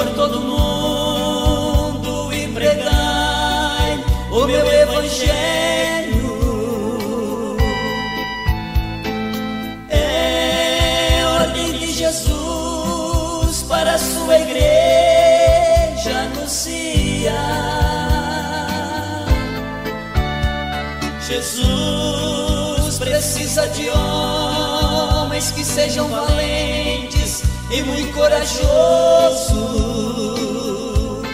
por todo mundo e pregai o meu evangelho. É ordem de Jesus para a sua igreja anunciar. Jesus precisa de homens que sejam valentes e muito corajosos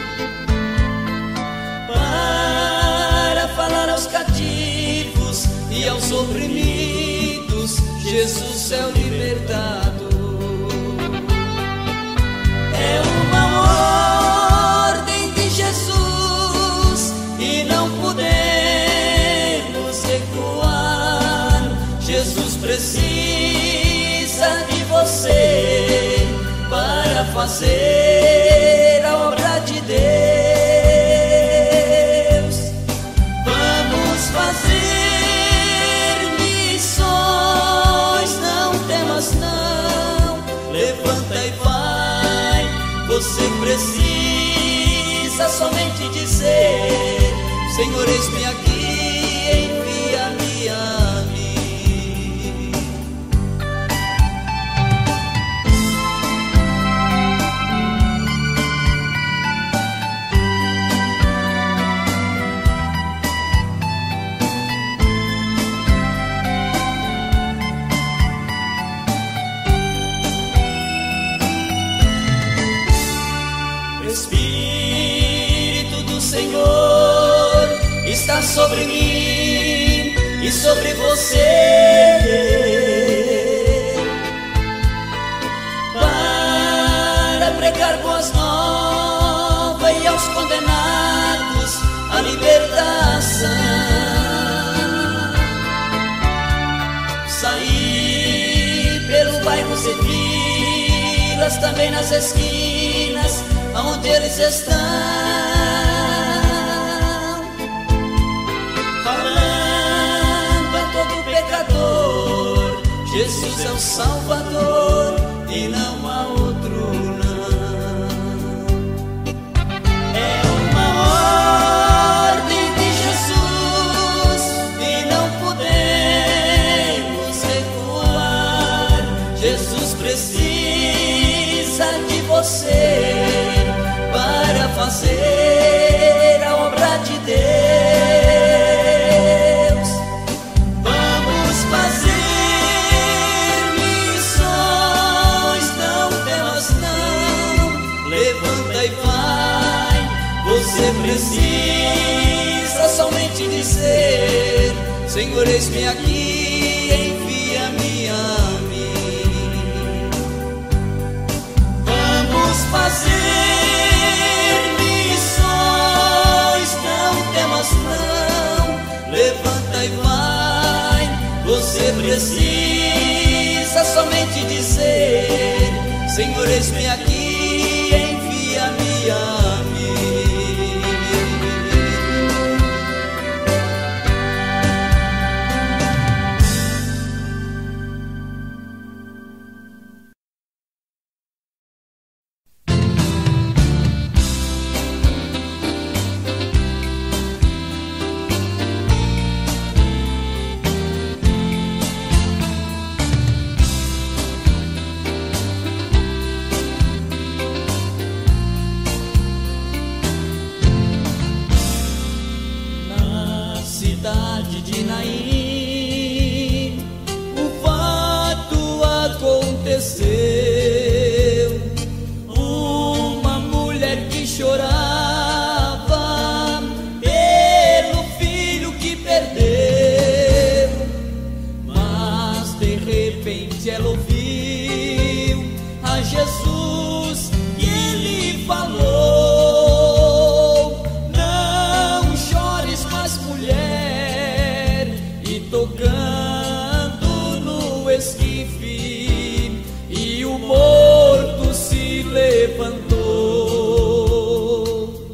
para falar aos cativos e aos oprimidos. Jesus é o libertador. É uma ordem de Jesus e não podemos recuar. Jesus precisa de você para fazer a obra de Deus. Vamos fazer missões, não temas não, levanta e vai. Você precisa somente dizer: Senhor, eis-me aqui, envia-me a mim. Espírito do Senhor está sobre mim e sobre você, para pregar boas novas e aos condenados a libertação. Sair pelo bairros e vilas, também nas esquinas onde eles estão, falando a todo pecador: Jesus é o Salvador e não há outro não. É uma ordem de Jesus e não podemos recuar. Jesus precisa de você para fazer a obra de Deus. Vamos fazer missões, não temas não, levanta e vai. Você precisa somente dizer: Senhor, eis-me aqui, envia-me a mim. Vamos fazer levanta e vai. Você precisa somente dizer: Senhor, eis-me aqui, envia-me a mim. De Naim, o fato aconteceu. Uma mulher que chorava pelo filho que perdeu, mas de repente ela ouviu a Jesus e ele falou: não chores mais, mulher. Tocando no esquife, e o morto se levantou.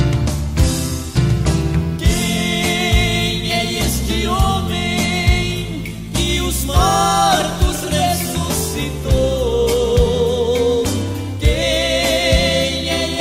Quem é este homem que os mortos ressuscitou? Quem é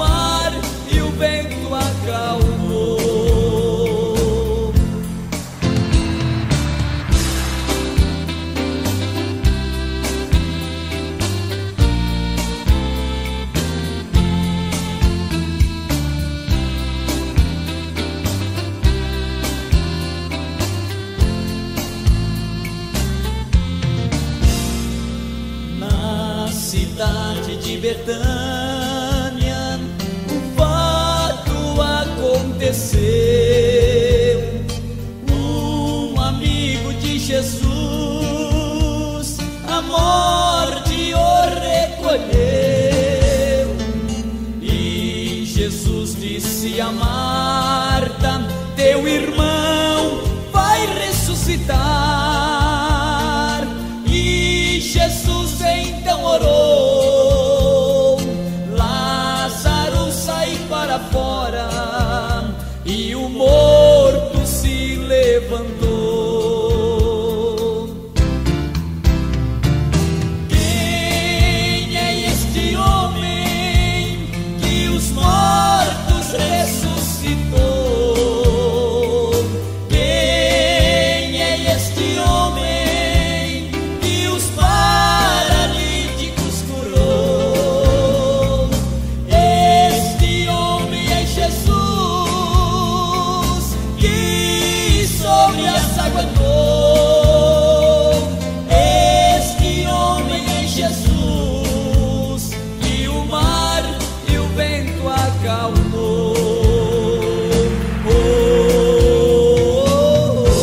mar e o vento acalmou. Cidade de Betânia, o fato aconteceu. Um amigo de Jesus a morte o recolheu. E Jesus disse a Marta: teu irmão vai ressuscitar. E Jesus então orou: Lázaro, sai para fora. E o morto se levantou. Quem é este homem que os mortos ressuscitou? Quem é este homem que os paralíticos curou? Este homem é Jesus, que sobre as águas andou. Este homem é Jesus, que o mar e o vento acalmou. Oh, oh, oh.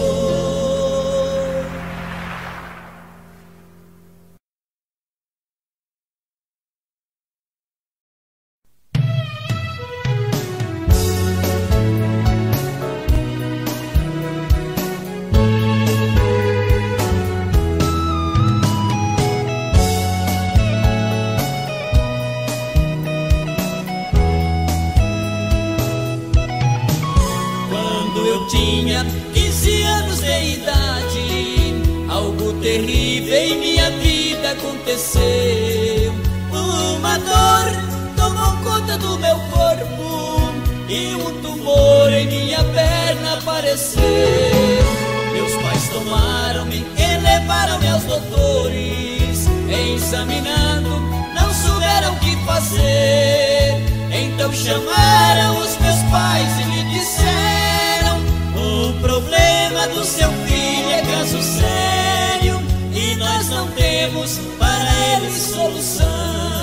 Quando eu tinha 15 anos de idade, algo terrível em minha vida aconteceu. Uma dor tomou conta do meu corpo e um tumor em minha perna apareceu. Meus pais tomaram-me e levaram-me aos doutores. Examinando, não souberam o que fazer. Então chamaram os meus pais e me disseram: o problema do seu filho é caso sério e nós não temos para ele solução.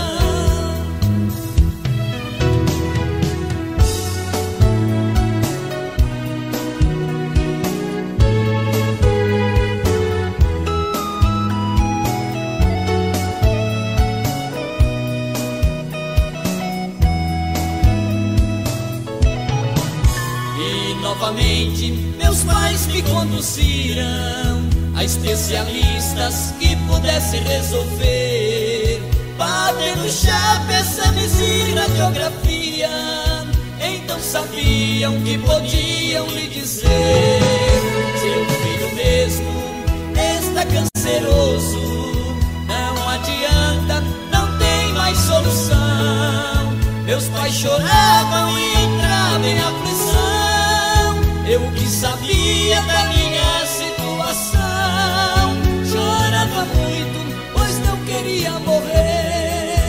Novamente meus pais me conduziram a especialistas que pudessem resolver. Batendo chapa, exames e radiografia, então sabiam que podiam lhe dizer: seu filho mesmo está canceroso, não adianta, não tem mais solução. Meus pais choravam e entravam em aflição. Eu que sabia da minha situação, chorava muito, pois não queria morrer.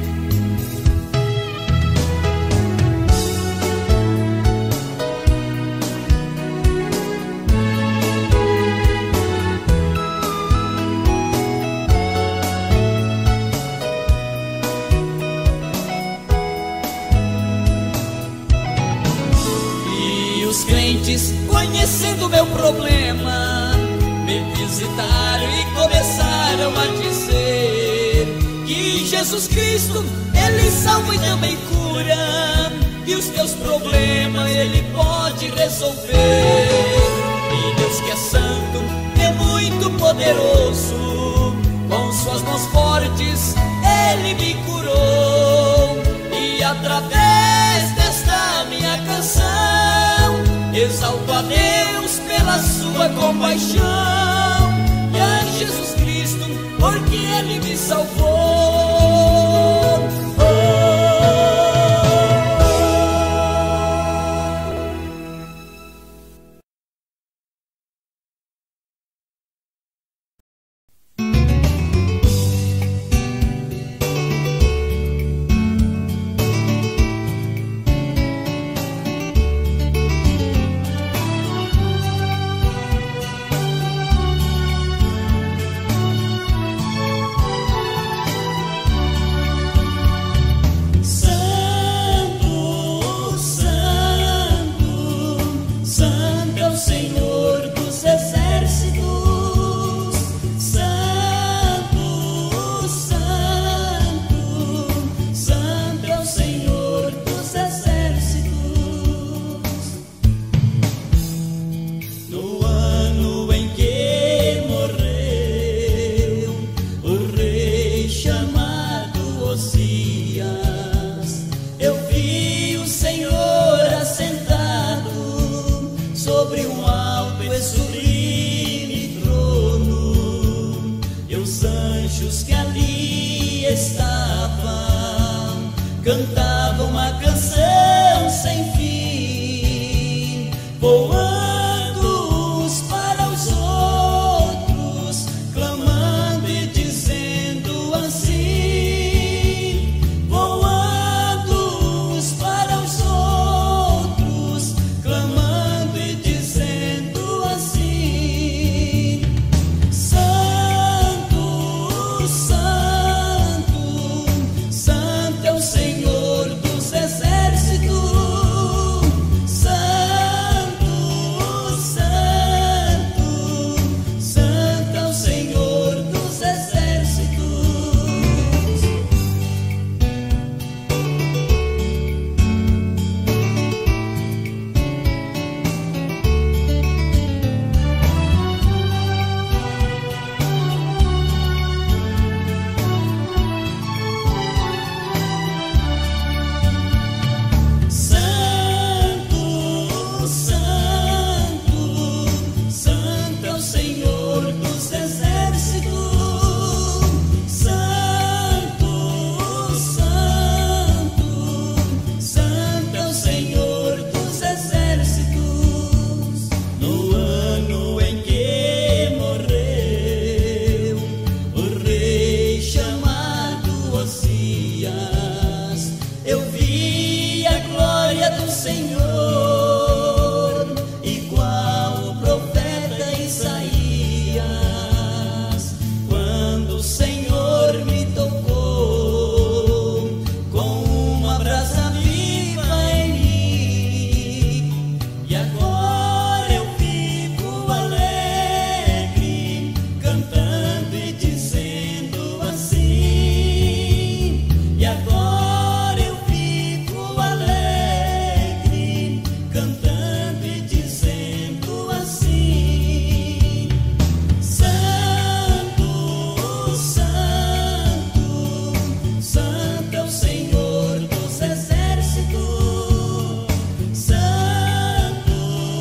Os crentes, conhecendo meu problema, me visitaram e começaram a dizer que Jesus Cristo, Ele salva e também cura, e os teus problemas Ele pode resolver. E Deus que é santo, é muito poderoso, com suas mãos fortes Ele me curou. E através desta minha canção, exalto a Deus pela sua compaixão, e a Jesus Cristo, porque Ele me salvou. Oh, anjos que ali estavam cantavam uma canção sem fim, voando uns para os outros, clamando e dizendo assim, voando uns para os outros, clamando e dizendo assim, Santo, Santo, Santo é o Senhor dos exércitos, Santo, Santo, Santo é o Senhor dos exércitos. Santo, Santo, Santo é o Senhor dos exércitos, Santo, Santo, Santo é o Senhor dos exércitos. No ano em que morreu o rei chamado Osias, eu vi a glória do Senhor, igual o profeta Isaías, quando o Senhor me tocou com uma brasa viva em mim, e agora eu fico alegre, cantando e dizendo assim, e agora eu fico alegre, cantando e dizendo assim, Santo, Santo, Santo é o Senhor dos exércitos, Santo,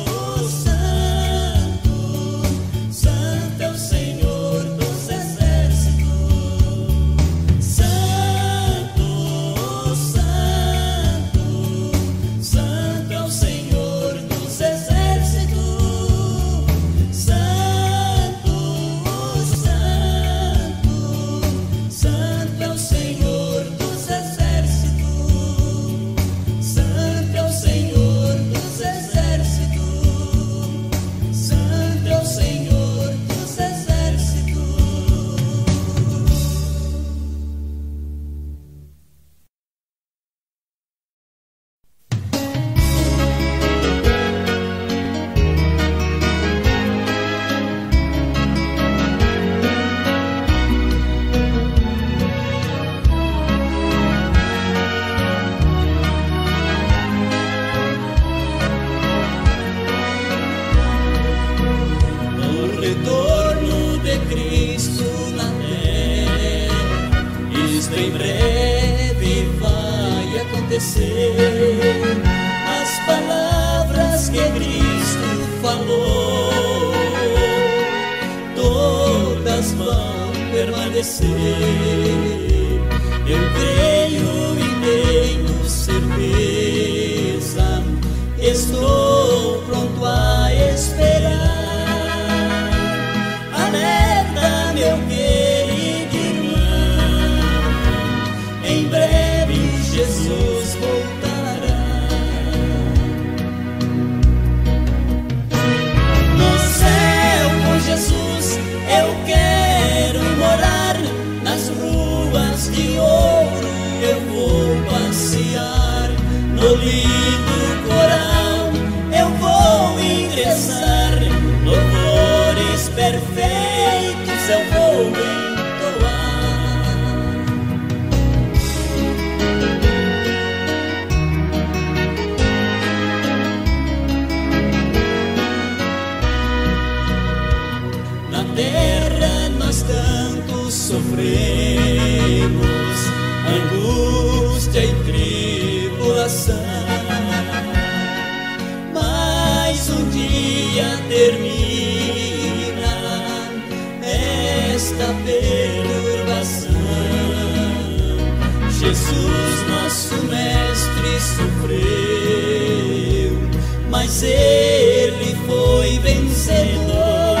Santo, Santo é o Senhor dos exércitos, Santo, Santo, Santo é o Senhor dos exércitos, Santo, Santo, Santo é o Senhor dos exércitos, Santo é o Senhor dos exércitos, Santo é o Senhor dos exércitos. No retorno de Cristo na terra, isto em breve vai acontecer. As palavras que Cristo falou, todas vão permanecer. Eu creio e tenho certeza, estou pronto a esperar. Alerta, meu querido irmão, em breve Jesus voltará. No céu com Jesus eu quero morar, nas ruas de ouro eu vou passear, no lindo coral eu vou ingressar, louvores perfeitos eu vou entoar. Na terra nós tanto sofremos, angústia e tribulação, mas um dia termina esta perturbação. Jesus, nosso mestre, sofreu, mas ele foi vencedor,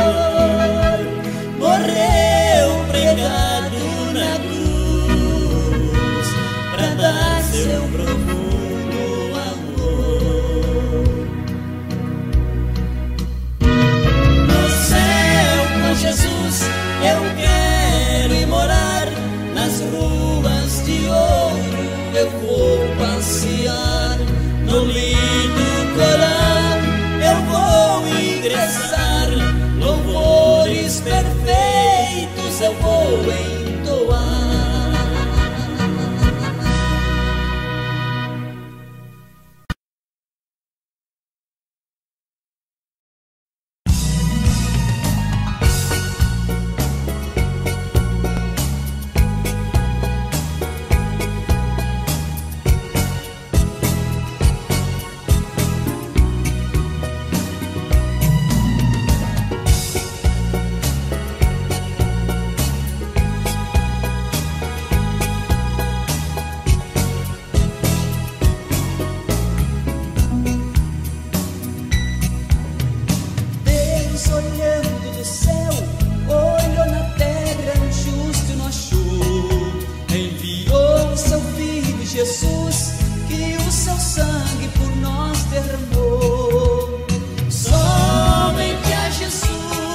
morreu pregado na cruz, pra dar seu profundo amor. No céu com Jesus eu quero ir morar, nas ruas de ouro eu vou passear, no lindo coral eu vou ingressar, louvores perfeitos eu vou entoar. Jesus, que o seu sangue por nós derramou. Somente a Jesus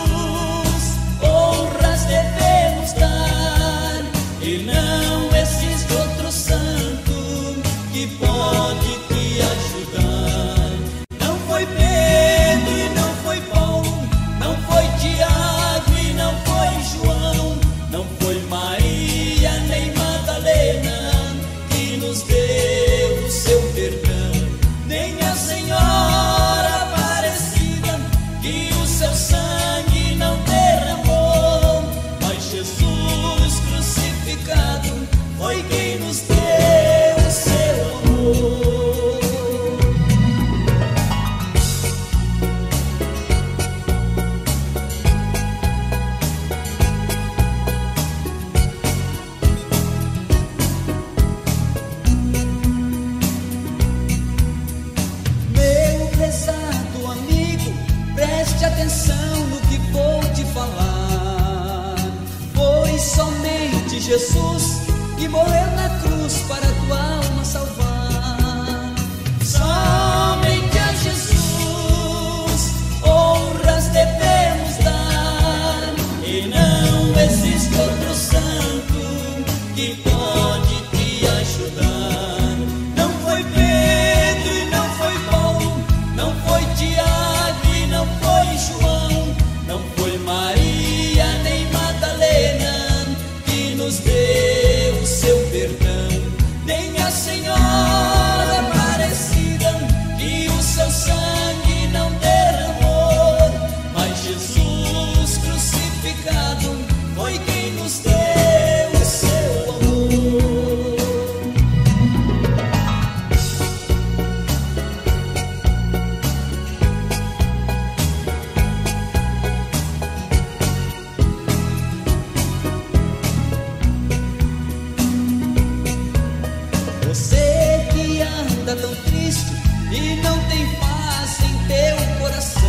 honras devemos dar, e não existe outro santo que pode te ajudar. Não foi Pedro e não foi Paulo, não foi Tiago e não foi João, não foi Maria nem Madalena que nos deu o seu perdão, nem a Senhora Aparecida que o seu sangue não derramou, mas Jesus crucificado foi quem nos deu o seu amor. Preste atenção no que vou te falar. Foi somente Jesus que morreu na cruz para a tua alma salvar. Somente a Jesus honras devemos dar, e não existe outro santo que pode te ajudar. Não foi Pedro e não foi Paulo, não foi Tiago, não foi João, não foi Maria nem Madalena que nos deu o seu perdão, nem a Senhora Aparecida que o seu sangue não derramou, mas Jesus crucificado foi quem nos deu o seu amor. Você que anda tão triste e não tem paz em teu coração,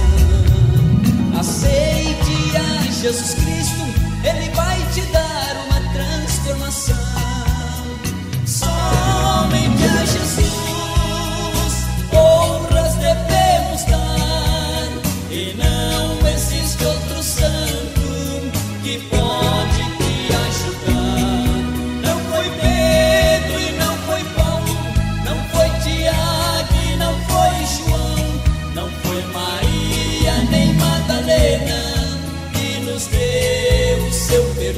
aceite a Jesus Cristo, Ele vai te dar uma transformação. Somente a Jesus honras devemos dar, e não existe outro santo que pode te ajudar. Não foi Pedro e não foi Paulo, não foi Tiago e não foi João, não foi Maria nem Madalena que nos deu o seu perdão,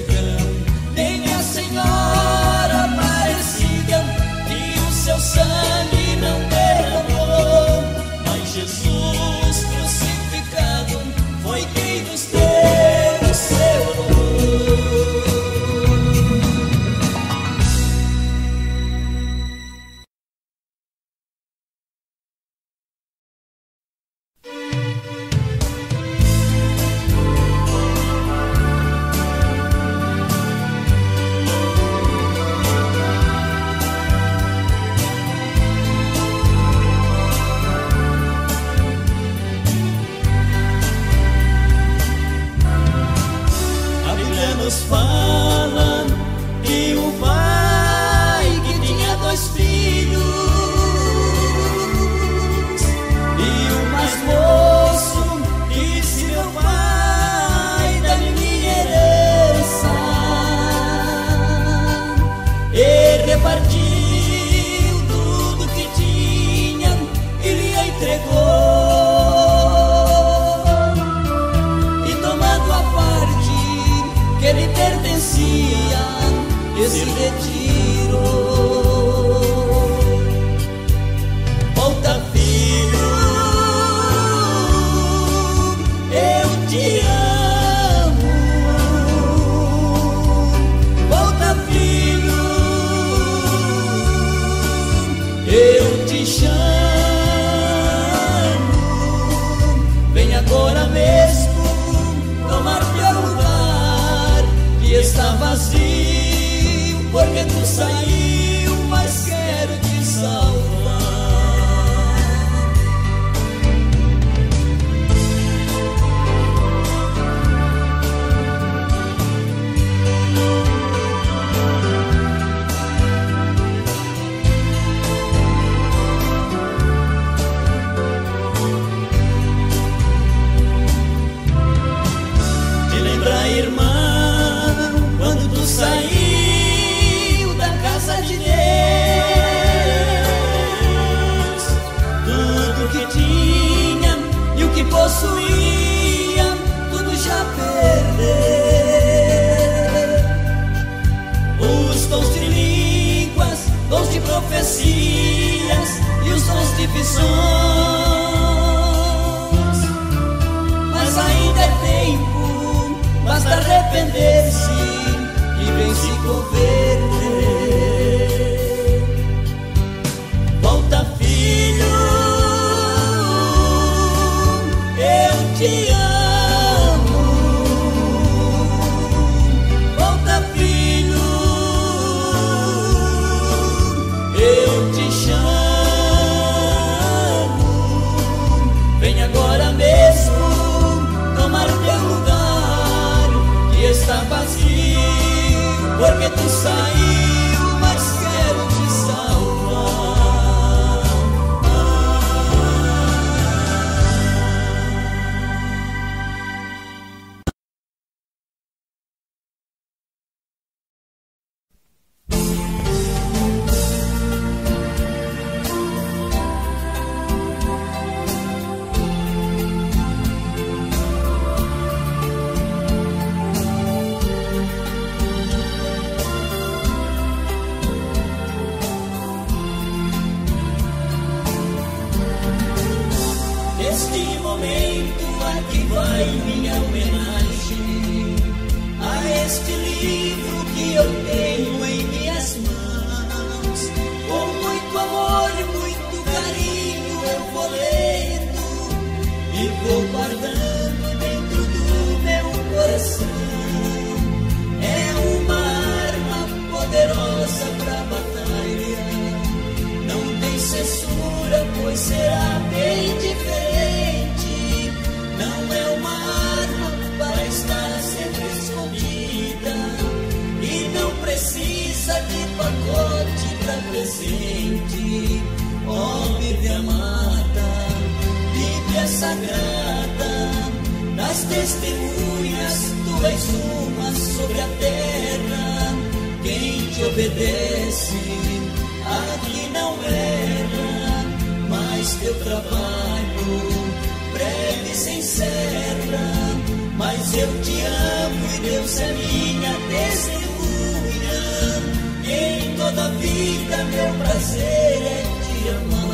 possuía, tudo já perdeu. Os dons de línguas, dons de profecias e os dons de visões. Mas ainda é tempo, basta arrepender-se e vem se converter. Volta, filho, eu te amo. Volta, filho, eu te chamo. Vem agora mesmo tomar teu lugar, que está vazio, porque tu saiu, mas quero te salvar. Neste momento aqui vai minha homenagem a este livro que eu tenho em minhas mãos. Com muito amor e muito carinho eu vou lendo e vou guardando dentro do meu coração. É uma arma poderosa pra batalha, não tem censura, pois será bem diferente. Não é uma arma para estar sempre escondida e não precisa de pacote para presente. Ó Bíblia amada, Bíblia sagrada, das testemunhas tu és uma sobre a terra. Quem te obedece aqui não erra, mas teu trabalho breve se encerra. Mas eu te amo e Deus é minha testemunha. Em toda vida meu prazer é te amar.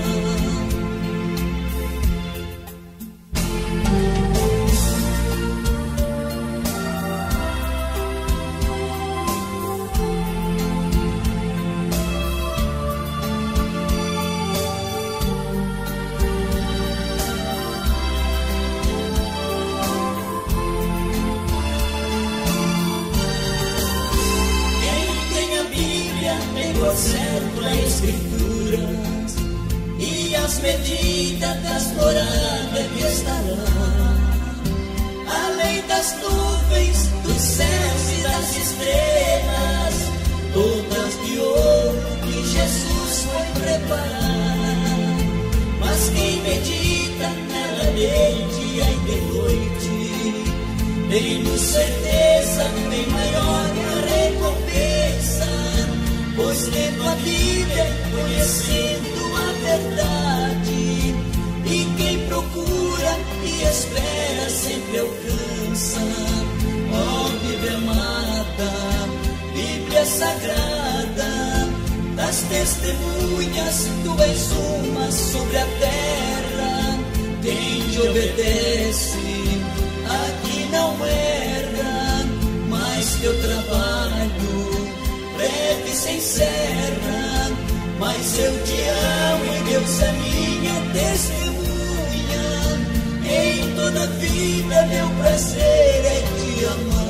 Certo na Escritura e as medidas das moradas que estarão, além das nuvens, dos céus e das estrelas, todas de ouro que Jesus foi preparar. Mas quem medita nela de dia e de noite, tem certeza bem maior que a recompensa. Pois lendo a Bíblia, conhecendo a verdade, e quem procura e espera sempre alcança. Ó Bíblia amada, Bíblia sagrada, das testemunhas tu és uma sobre a terra. Quem te obedece aqui não erra, mas teu trabalho breve se encerra. Mas eu te amo e Deus é minha testemunha. Em toda vida meu prazer é te amar.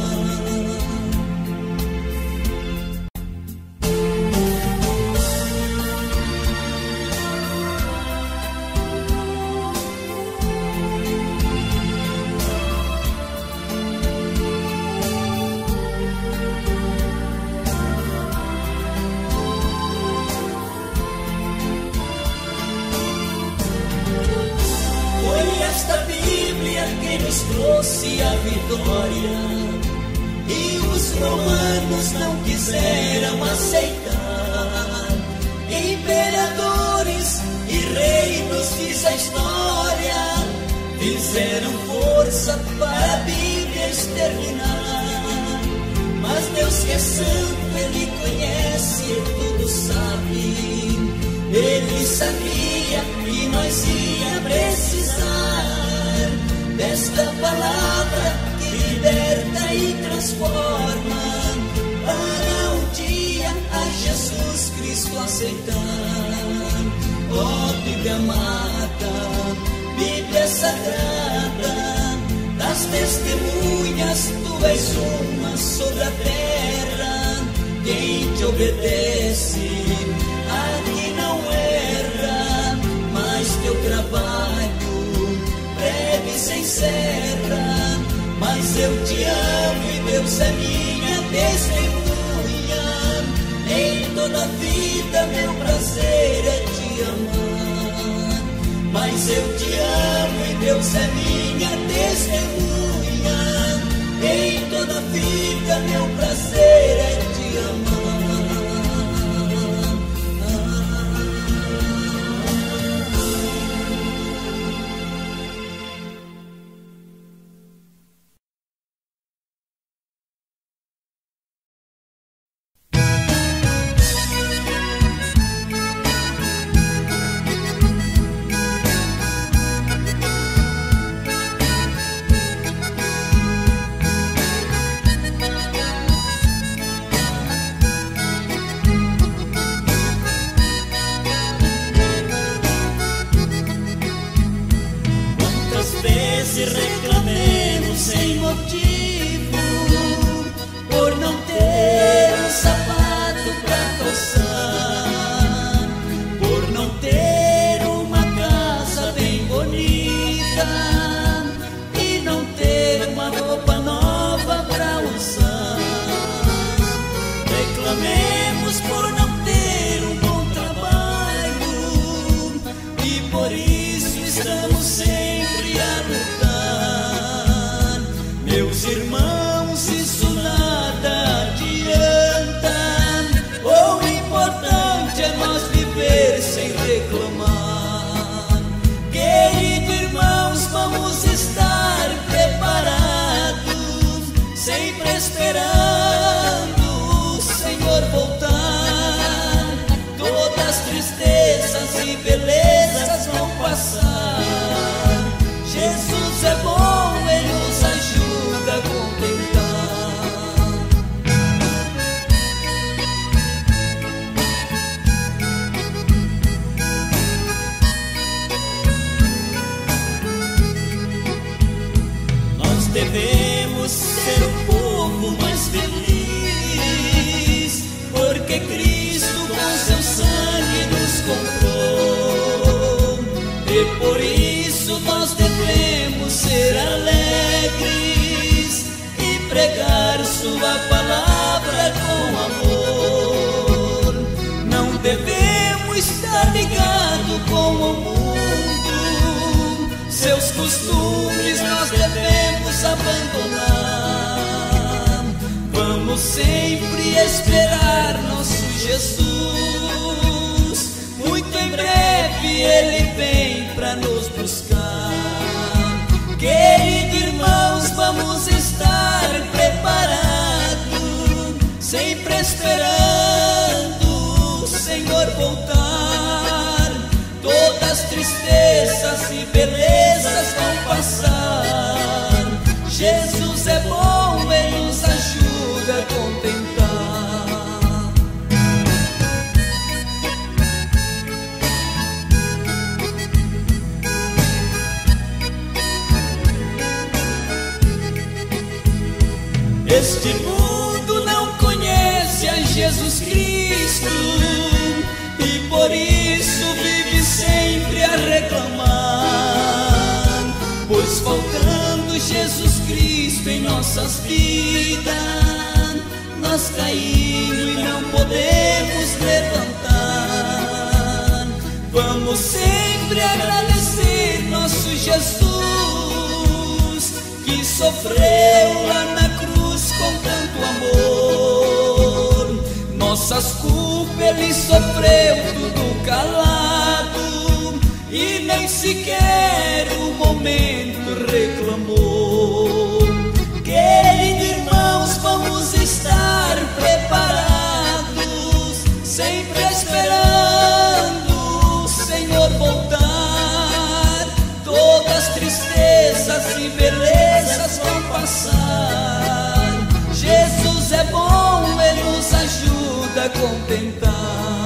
Quem nos trouxe a vitória, e os romanos não quiseram aceitar. Imperadores e reinos, diz a história, fizeram força para a Bíblia exterminar. Mas Deus que é santo, Ele conhece, tudo sabe. Ele sabia que nós ia precisar desta palavra que liberta e transforma, para um dia a Jesus Cristo aceitar. Ó Bíblia amada, Bíblia sagrada, das testemunhas tu és uma sobre a terra. Quem te obedece aqui não erra, mas teu trabalho breve se encerra. Mas eu te amo e Deus é minha testemunha. Em toda vida meu prazer é te amar. Mas eu te amo e Deus é minha testemunha. Em toda vida meu prazer é te amar. Reclamemos sem motivo por não ter um sapato pra calçar, por não ter uma casa bem bonita e não ter uma roupa nova pra usar. Reclamemos por não ter um bom trabalho e por isso estamos sempre a lutar. Meus irmãos, isso nada adianta. O importante é nós viver sem reclamar. Querido irmãos, vamos estar preparados, sempre esperando o Senhor voltar. Todas as tristezas e belezas vão passar. Jesus é bom, Ele nos ajuda a contentar. Nós devemos ser um povo mais feliz, porque Cristo com seu sangue nos comprou. E por isso nós devemos ser alegres e pregar sua palavra com amor. Não devemos estar ligados com o mundo, seus costumes nós devemos abandonar. Vamos sempre esperar nosso Jesus, muito em breve Ele vem pra nos buscar. Querido irmãos, vamos estar preparados, sempre esperando o Senhor voltar. Todas as tristezas e belezas vão passar. Jesus é bom, Ele nos ajuda a contentar. Este mundo não conhece a Jesus Cristo e por isso vive sempre a reclamar. Pois faltando Jesus Cristo em nossas vidas, nós caímos e não podemos levantar. Vamos sempre agradecer nosso Jesus, que sofreu lá na cruz com tanto amor. Nossas culpas Ele sofreu tudo calado, e nem sequer um momento reclamou. Querido irmãos, vamos estar preparados, sempre esperando o Senhor voltar. Todas as tristezas e belezas vão passar. Jesus é bom, Ele nos ajuda a contentar.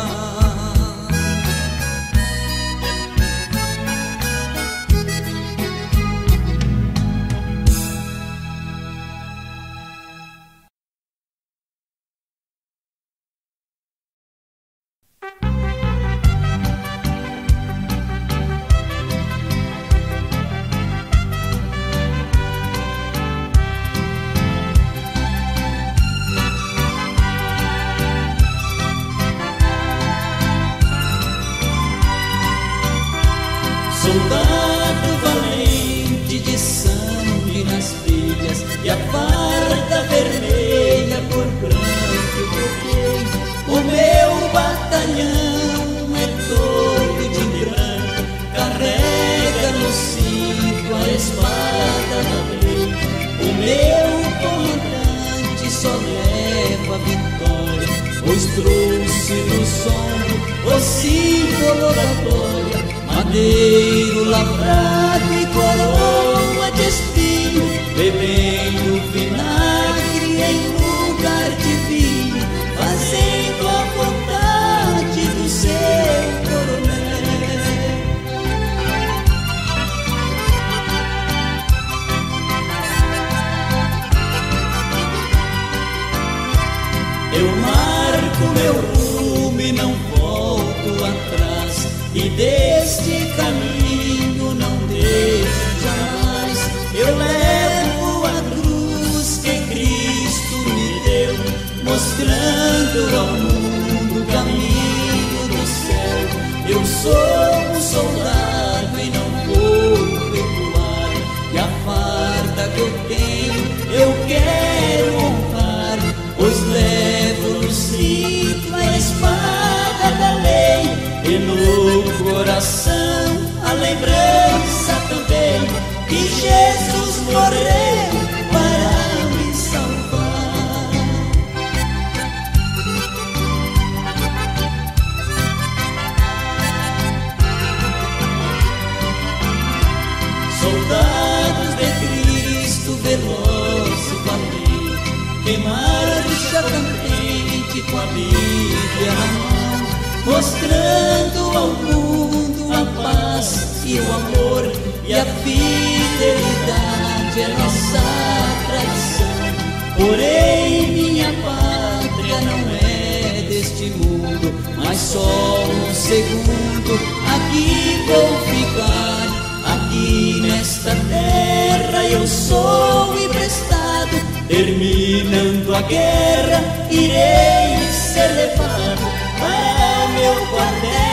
Soldado valente de sangue nas trilhas, e a farda vermelha por branco troquei. O meu batalhão é todo de branco, carrega no cinto a espada da lei. O meu comandante só leva a vitória, pois trouxe no sombro o símbolo da glória. Madeiro lavrado e coroa de espinho, bebendo vinagre em lugar de vinho, fazendo a vontade do seu coronel. Eu marco meu rumo e não volto atrás, e deste caminho não deixo jamais. Eu levo a cruz que Cristo me deu, mostrando ao mundo o caminho do céu. Eu sou um soldado e não vou recuar, e a farda que eu tenho eu quero honrar, pois levo no cinto a espada da lei, e no coração a lembrança também que Jesus morreu para me salvar. Soldados de Cristo, veloz e valente, que marcha contente com a Bíblia na mão, mostrando ao mundo a paz e o amor, e a fidelidade é nossa tradição. Porém minha pátria não é deste mundo, mas só um segundo aqui vou ficar. Aqui nesta terra eu sou emprestado, terminando a guerra irei ser levado para meu quartel.